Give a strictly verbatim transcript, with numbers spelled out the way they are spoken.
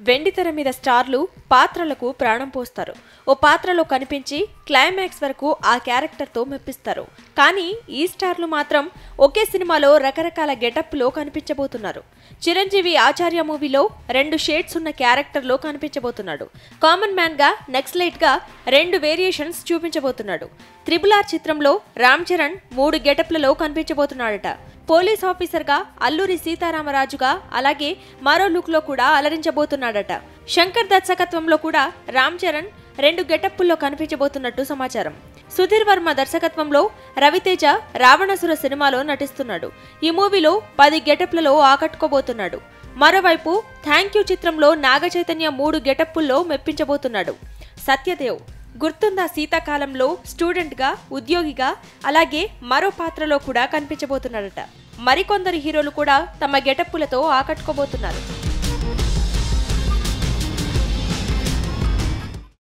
వెండితెర మీద స్టార్లు పాత్రలకు ప్రాణం పోస్తారు. ఓ పాత్రలో కనిపించి క్లైమాక్స్ వరకు ఆ క్యారెక్టర్తో మెప్పిస్తారు. కానీ ఈ స్టార్లు మాత్రం ఒకే సినిమాలో రకరకాల గెటప్లో కనిపించబోతున్నారు. చిరంజీవి ఆచార్య మూవీలో రెండు షేడ్స్ ఉన్న క్యారెక్టర్లో కనిపించబోతున్నాడు. కామన్ మ్యాన్ గా, నక్సలైట్ గా రెండు వేరియేషన్స్ చూపించబోతున్నాడు. త్రిబుల్ ఆర్ చిత్రంలో రామ్ చరణ్ మూడు గెటప్లలో కనిపించబోతున్నాడట. పోలీస్ ఆఫీసర్ గా అల్లూరి సీతారామరాజుగా, అలాగే మరో లుక్ లో కూడా అలరించబోతున్నాడట. శంకర్ దర్శకత్వంలో కూడా రామ్ చరణ్ రెండు గెటప్పుల్లో కనిపించబోతున్నట్టు సమాచారం. సుధీర్ వర్మ దర్శకత్వంలో రవితేజ రావణాసుర సినిమాలో నటిస్తున్నాడు. ఈ మూవీలో పది గెటప్లలో ఆకట్టుకోబోతున్నాడు. మరోవైపు థ్యాంక్ యూ చిత్రంలో నాగ చైతన్య మూడు గెటప్పుల్లో మెప్పించబోతున్నాడు. సత్యదేవ్ గుర్తుందా శీతాకాలంలో స్టూడెంట్గా, ఉద్యోగిగా, అలాగే మరో పాత్రలో కూడా కనిపించబోతున్నాడట. మరికొందరు హీరోలు కూడా తమ గెటప్పులతో ఆకట్టుకోబోతున్నారు.